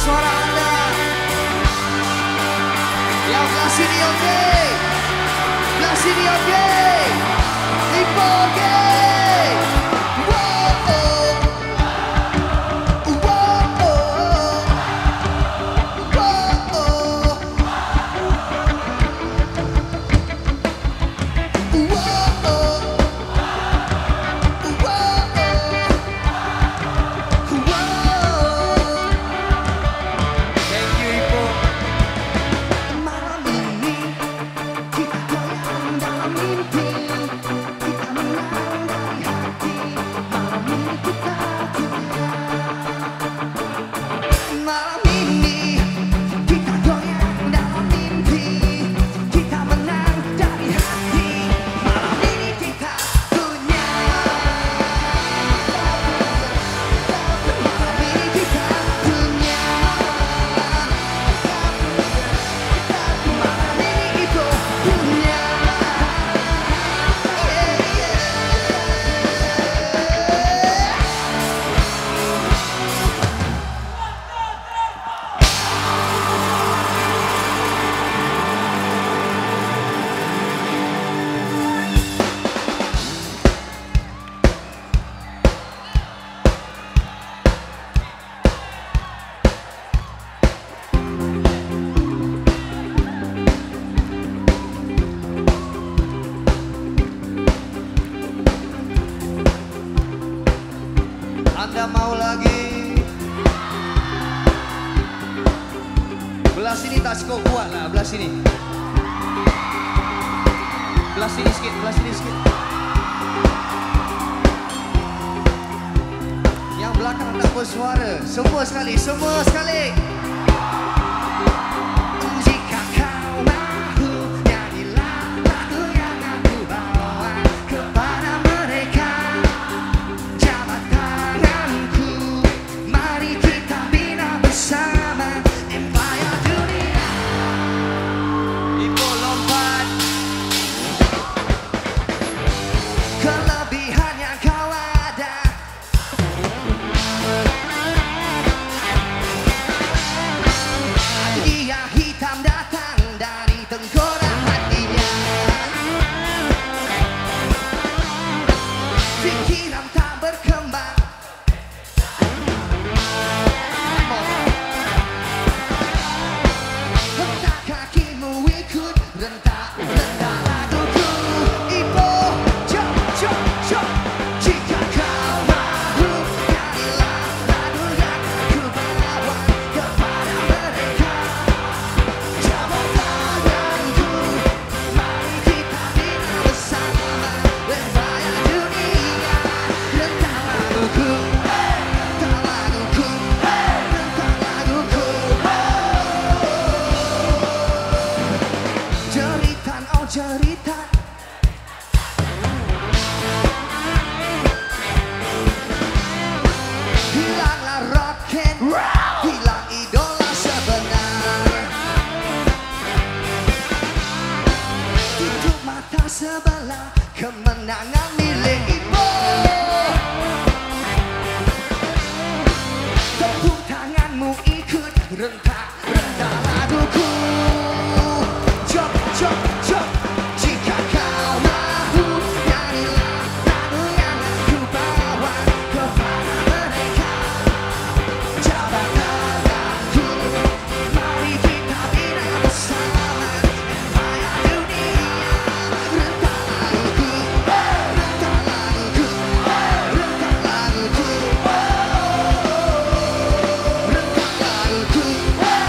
suara Anda. Yang belah sini oke. Belah sini oke. Ipo oke. Anda mau lagi? Belah sini tak cukup kuat lah, belah sini. Belah sini sikit, belah sini sikit. Yang belakang tak bersuara. Semua sekali, semua sekali. Jika kau mahu, nyanyilah lagu yang aku bawa kepada mereka. Jabat tanganku, mari kita bina bersama empire dunia. Ibu lompat. Kelebihan yang kau ada. Dia hitam datang dari tengkorak hatinya. Pikiran tak berkembang. Hentak kakimu ikut rentak-rentak laguku. Ibu, jom, jom, jom. Jika kau mahu, nyanyilah lagu yang aku bawa kepada mereka. Jabat tanganku, mari kita bina bersama empire dunia. Rentak laguku, rentak laguku, rentak laguku. Jeritan, oh jeritan. Hilanglah rock and roll, hilang idola sebenar. Tutup mata sebelah, kemenangan milik ibu. Tepuk tanganmu ikut rentak-rentak laguku. Jom, jom, jom. Jika kau mahu, nyanyilah lagu yang aku bawa kepada mereka. Jabat tanganku, mari kita bina bersama empire dunia. Rentak laguku, rentak laguku, rentak laguku, rentak laguku.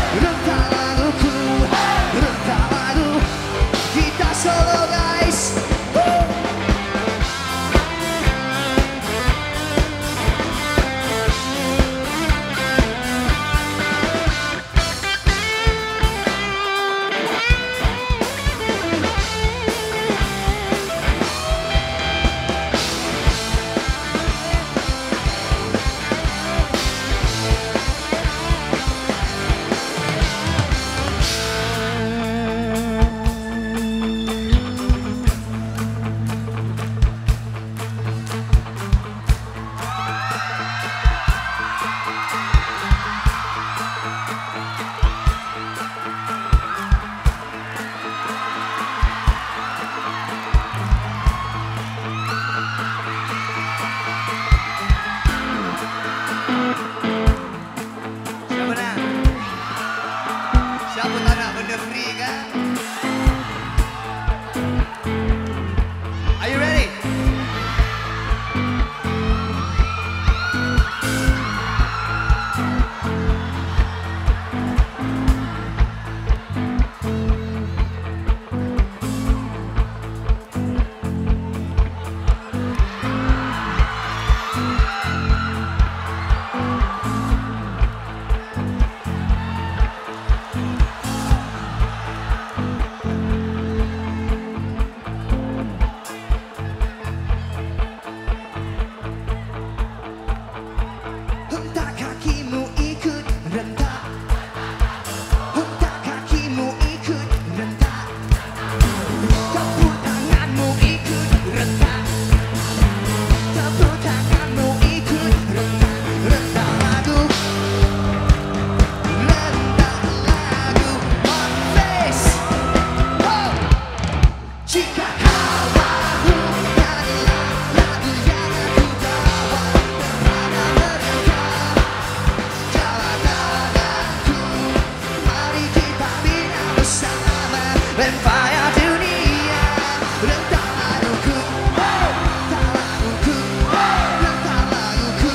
Empire dunia rentang laguku, rentang laguku, rentang laguku,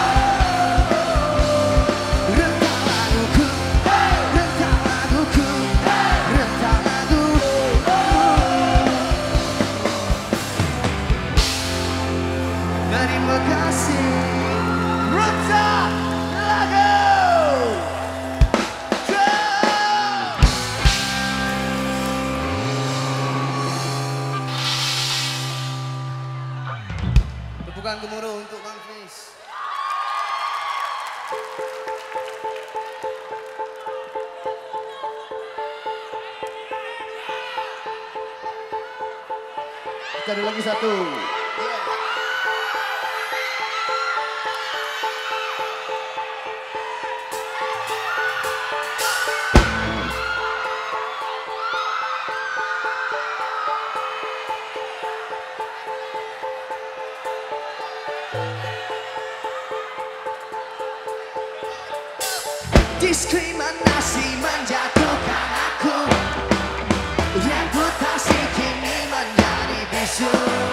rentang laguku, rentang laguku, rentang lagu. Terima kasih. Rentang lagu. Tepukan gemuruh untuk BunkFace. Kita ada lagi satu. Diskriminasi menjatuhkan aku, reputasi kini menjadi bisu.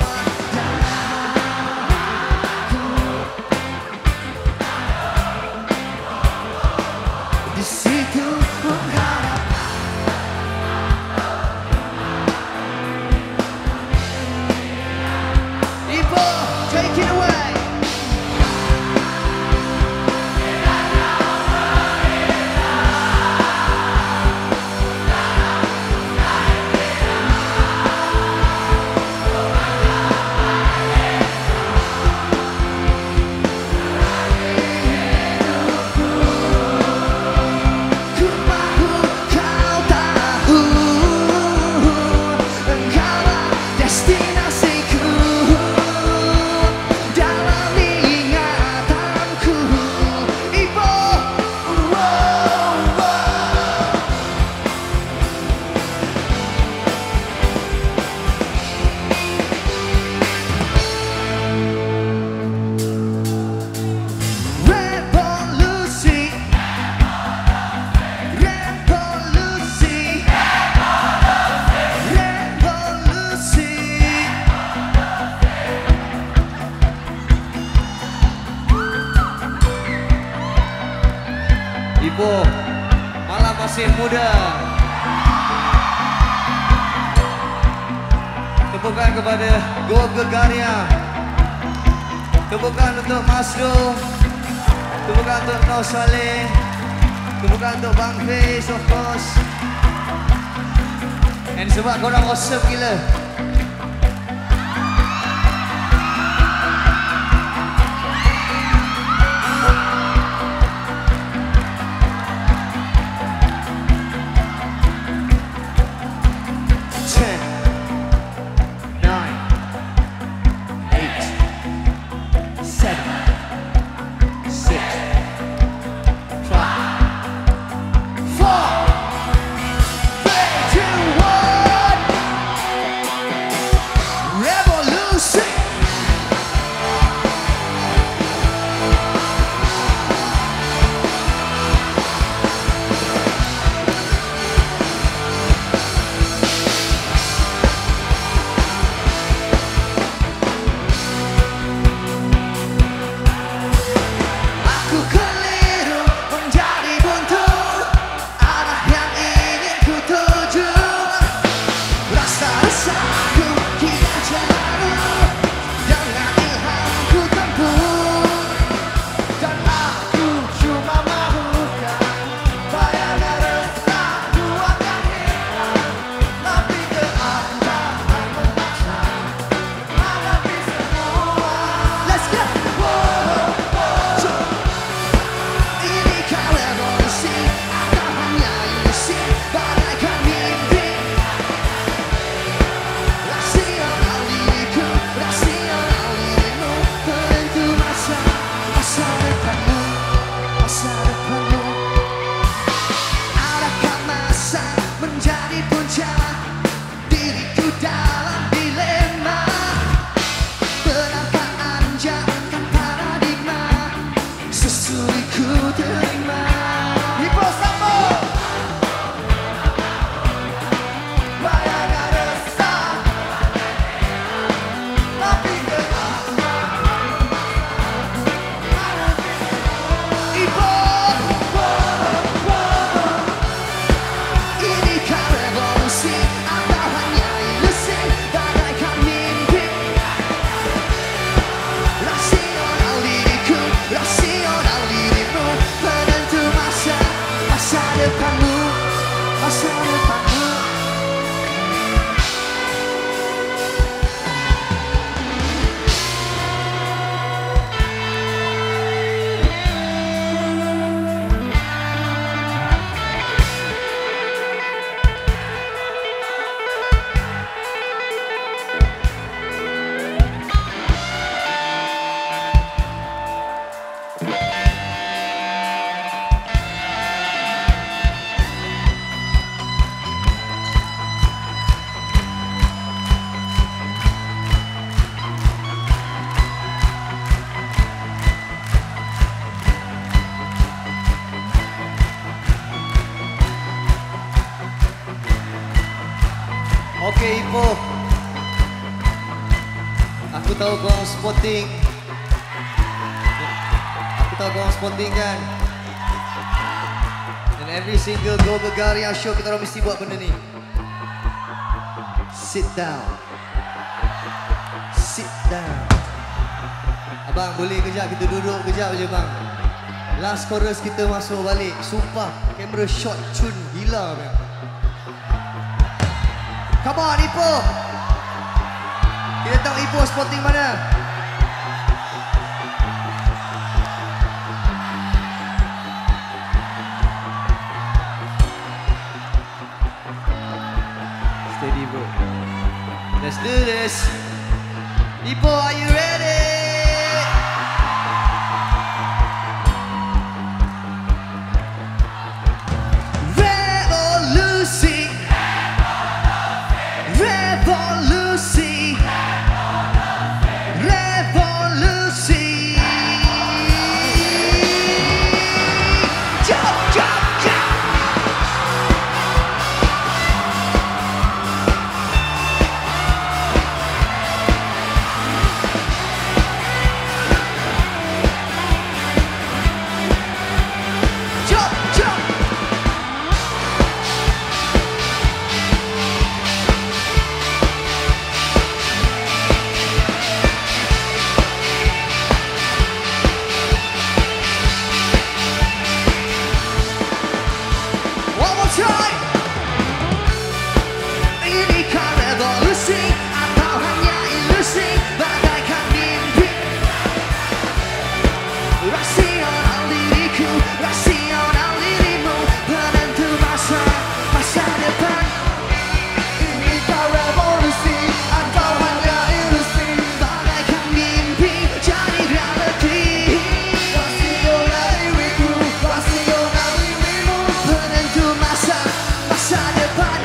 Di situ mengharap. Ibu, take it away. Ibu malah masih muda. Tepukan kepada Gegaria. Tepukan untuk Masdo. Tepukan untuk No Saleh. Tepukan untuk BunkFace of course. And sebab korang awesome gila. Okey, Ipoh. Aku tahu korang sporting. Aku tahu korang sporting kan. Dan every single Go Gegaria show kita orang mesti buat benda ni. Sit down. Sit down. Abang, boleh kejap kita duduk kejap je bang. Last chorus kita masuk balik. Sumpah, kamera shot cun gila bang. Come on, Ipoh. Kita tahu Ipoh sporting mana. Steady bro. Let's do this. Ipoh, are you ready? Revolusi. Revolusi. Revolusi. Jump, jump, jump. Jump, jump. One more time. Ini kan revolusi atau hanya ilusi bagaikan mimpi. Rasional diriku, rasional dirimu, penentu masa depan. Ini kan revolusi atau hanya ilusi bagaikan mimpi jadi reality. Rasional diriku, rasional dirimu, penentu masa depan.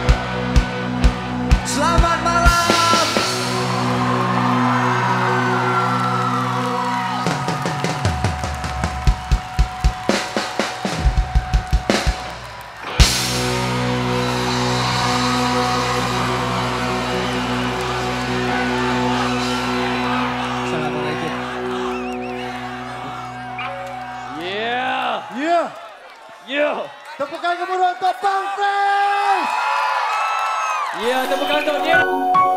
Selamat malam. Assalamualaikum. Yeah! Yeah. Yeah! Tepukan gemuruh untuk BunkFace. Yeah, tepuk tangan untuk dia.